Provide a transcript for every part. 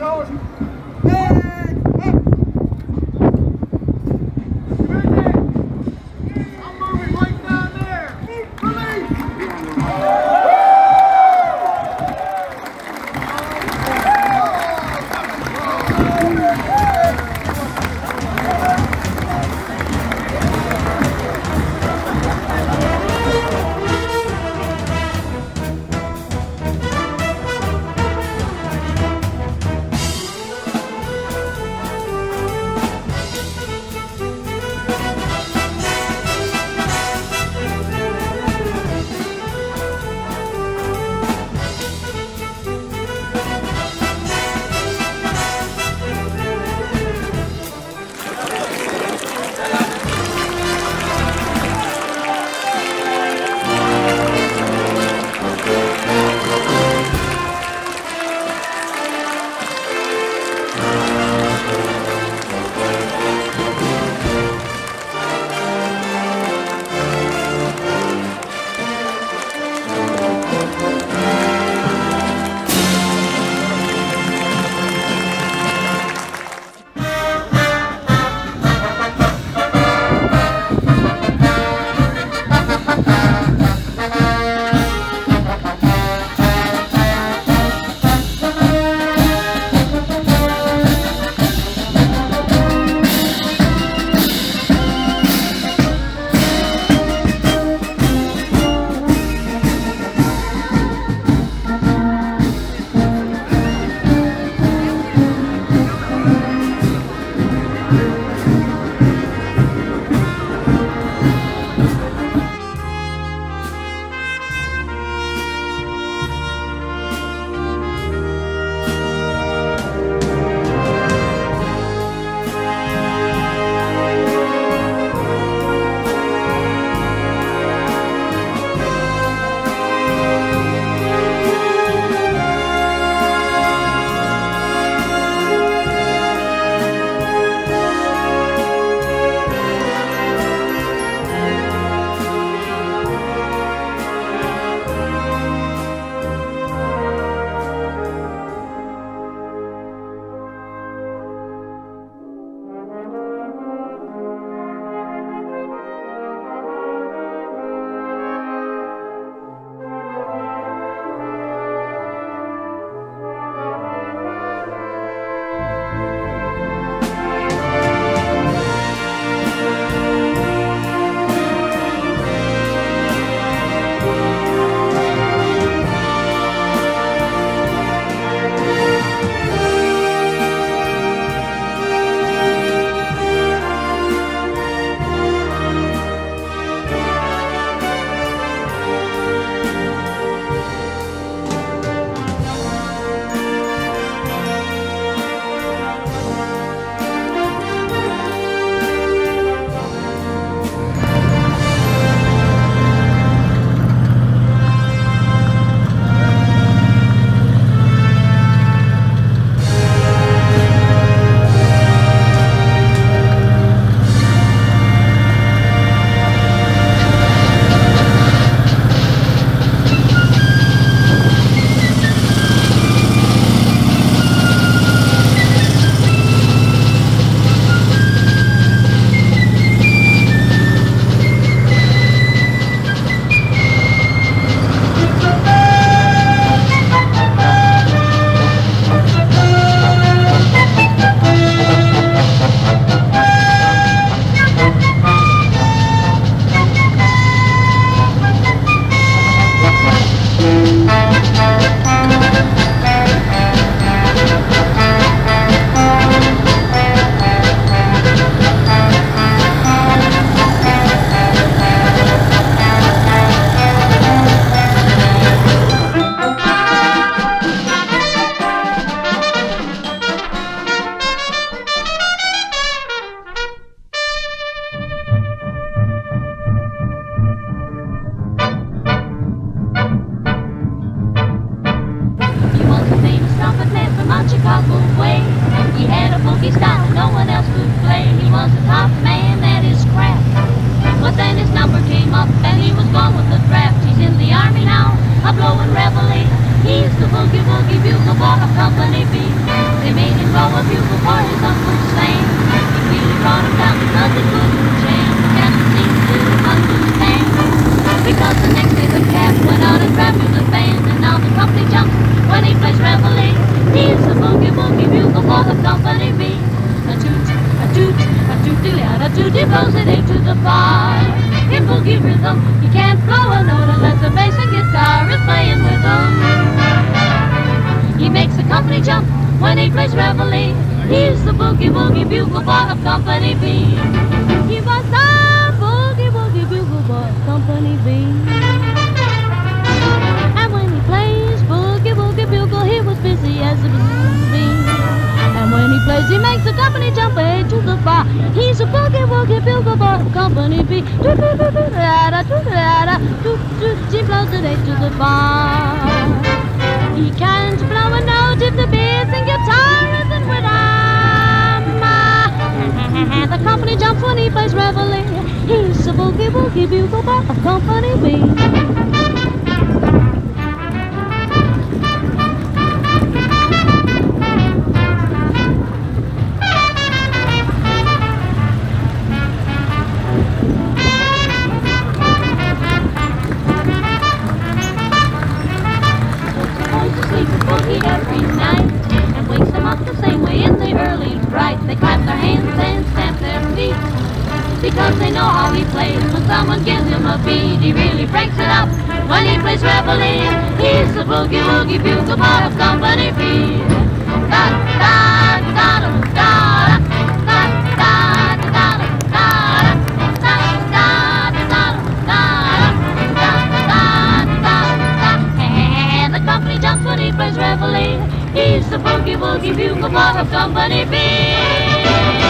He's He's the boogie-woogie bugle boy of Company B. They made him blow a bugle for his Uncle Sam. He really brought him down because he couldn't jam. The captain seemed to understand, because the next day the cap went out and grabbed the band, and now the company jumps when he plays reveille. He's the boogie-woogie bugle boy of Company B. A toot, a toot, a toot-de-lat, a toot, he blows it into the bar. In boogie rhythm, he can't blow a note unless the bass and guitar is playing with him. He makes the company jump when he plays reveille. He's the boogie-woogie bugle boy of Company B. He was the boogie-woogie bugle boy of Company B. And when he plays boogie-woogie bugle, he was busy as a bee. And when he plays, he makes the company jump way to the bar. He's a boogie-woogie bugle boy of Company B. He blows it eight to the bar. He can't blow a note if the bass and guitar isn't with him. The company jumps when he plays reveille. He's a boogie-woogie bugle boy of Company B. Every night and wakes them up the same way in the early bright. They clap their hands and stamp their feet because they know how he plays. When someone gives him a beat, he really breaks it up when he plays reveille. He's the boogie-woogie bugle boy of Company B. Da da da da da da da da da and the company jumps when he plays reveille. He's the boogie-woogie bugle boy of Company B.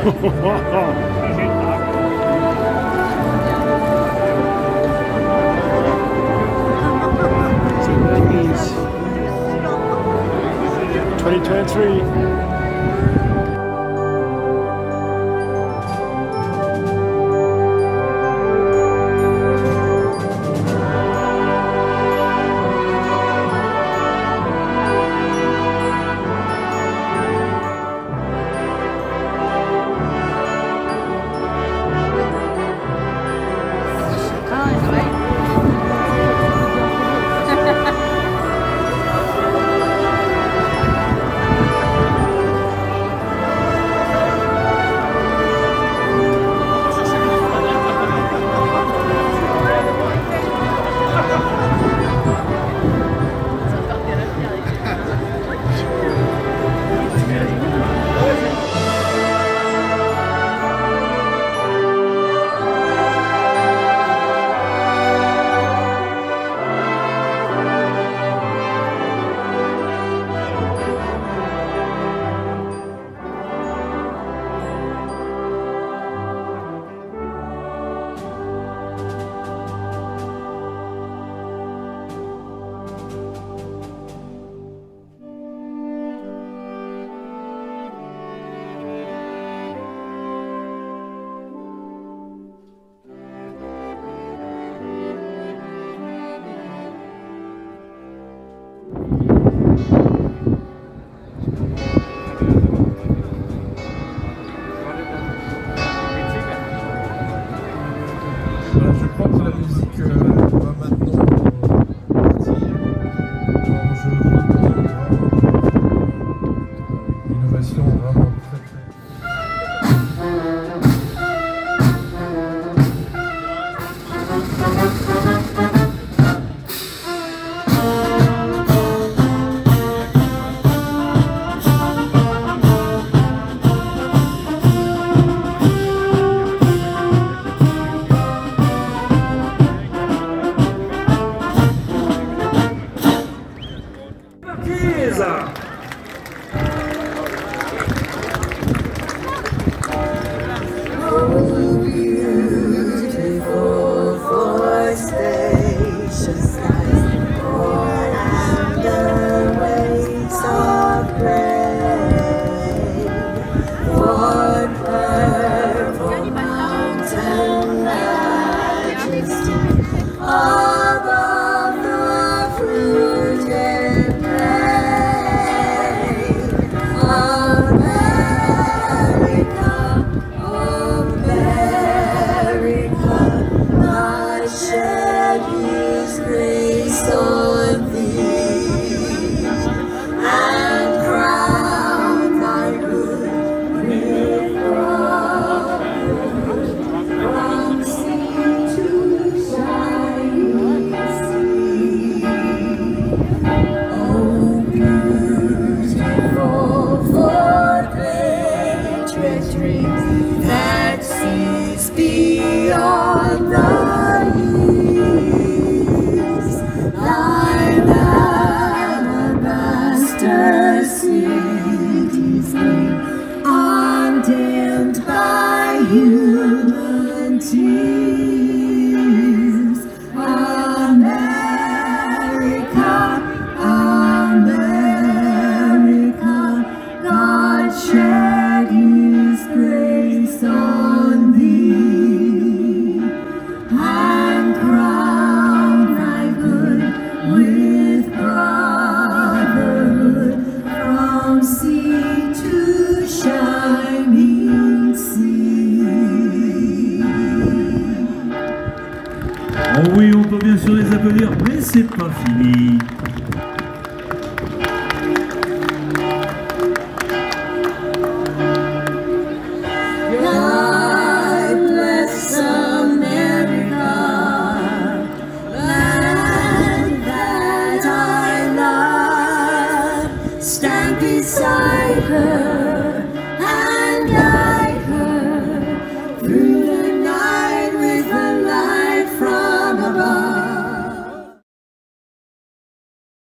Sainte-Mere-Église 2023. Je crois que la musique va maintenant partir. Alors je vous donne une innovation vraiment très that sees beyond the years, like alabaster cities undimmed by human tears. America, America, God shed His grace on thee, and crown thy good with brotherhood from sea to shining sea. Oh oui, on peut bien sûr les applaudir, mais c'est pas fini.